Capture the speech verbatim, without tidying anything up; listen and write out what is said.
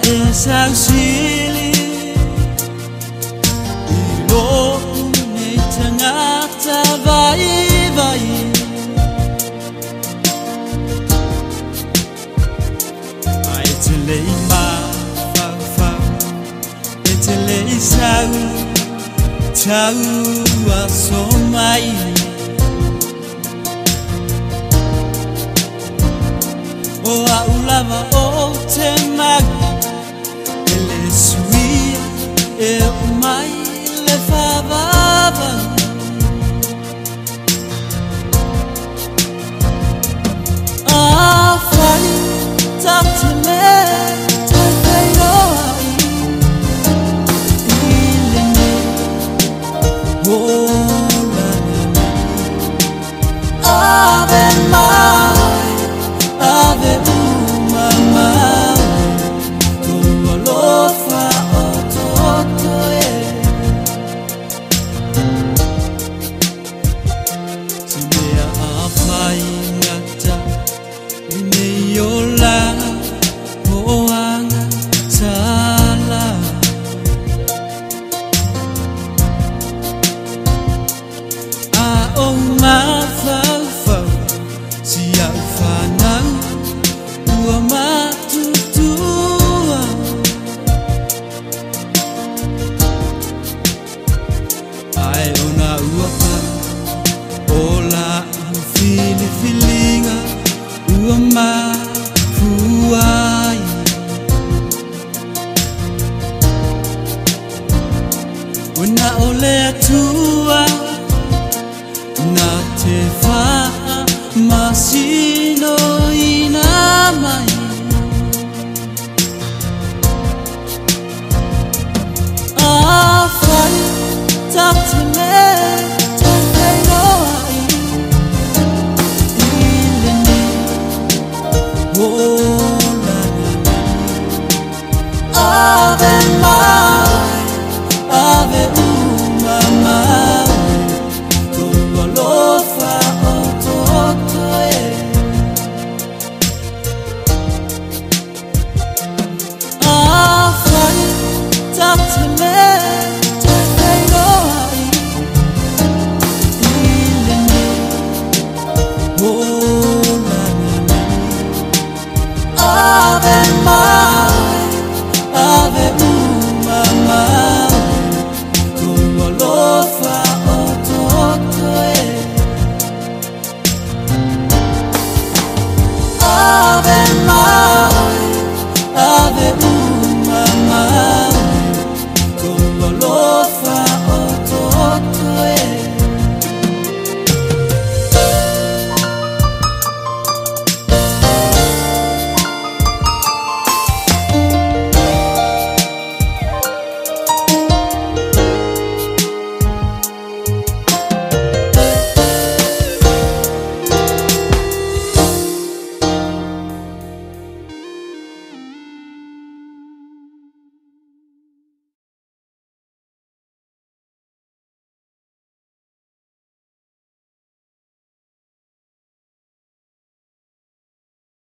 Sausili ilo nei tangata vai vai ai te lei ma fa fa e te lei sau tau a so mai o a ulava o te magu suia e mai le favava a fai tante me te veiro ai ile ne vola ave mai ave uma mai Filinga uama fuai Wena ole tua na te fa masino ina mai a fai tate me ave mai ave uma mai tua lofa o toto e a fai tate me te veiro ai ile ne o la ave